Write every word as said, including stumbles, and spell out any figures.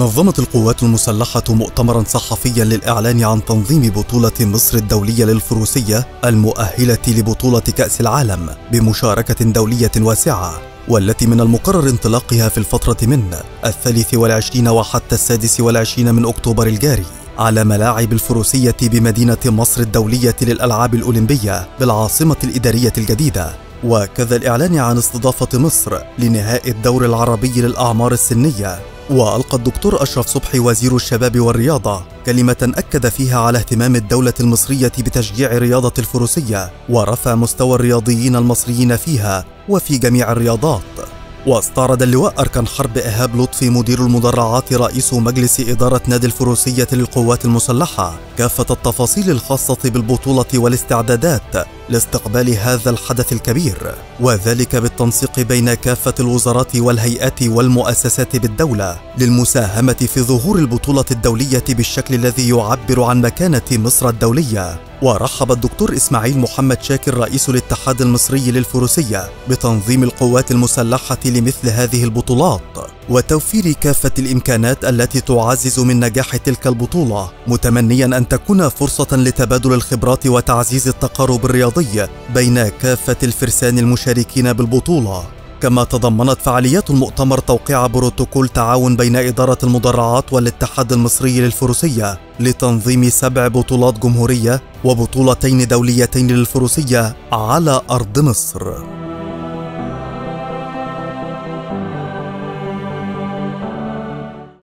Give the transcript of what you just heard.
نظمت القوات المسلحة مؤتمرا صحفيا للإعلان عن تنظيم بطولة مصر الدولية للفروسية المؤهلة لبطولة كأس العالم بمشاركة دولية واسعة، والتي من المقرر انطلاقها في الفترة من الثالث والعشرين وحتى السادس والعشرين من أكتوبر الجاري على ملاعب الفروسية بمدينة مصر الدولية للألعاب الأولمبية بالعاصمة الإدارية الجديدة، وكذا الإعلان عن استضافة مصر لنهائي الدور العربي للأعمار السنية. وألقى الدكتور أشرف صبحي وزير الشباب والرياضة كلمة أكد فيها على اهتمام الدولة المصرية بتشجيع رياضة الفروسية ورفع مستوى الرياضيين المصريين فيها وفي جميع الرياضات. واستعرض اللواء أركان حرب إيهاب لطفي مدير المدرعات رئيس مجلس إدارة نادي الفروسية للقوات المسلحة كافة التفاصيل الخاصة بالبطولة والاستعدادات لاستقبال هذا الحدث الكبير، وذلك بالتنسيق بين كافة الوزارات والهيئات والمؤسسات بالدولة للمساهمة في ظهور البطولة الدولية بالشكل الذي يعبر عن مكانة مصر الدولية. ورحب الدكتور إسماعيل محمد شاكر رئيس الاتحاد المصري للفروسية بتنظيم القوات المسلحة لمثل هذه البطولات وتوفير كافة الإمكانات التي تعزز من نجاح تلك البطولة، متمنيا أن تكون فرصة لتبادل الخبرات وتعزيز التقارب الرياضي بين كافة الفرسان المشاركين بالبطولة. كما تضمنت فعاليات المؤتمر توقيع بروتوكول تعاون بين إدارة المدرعات والاتحاد المصري للفروسية لتنظيم سبع بطولات جمهورية وبطولتين دوليتين للفروسية على أرض مصر.